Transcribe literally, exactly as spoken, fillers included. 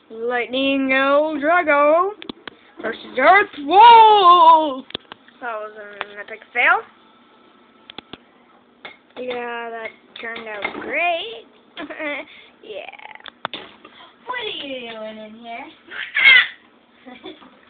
Lightning El Drago versus Earth Wolf. That was an epic fail. Yeah, that turned out great. Yeah. What are you doing in here?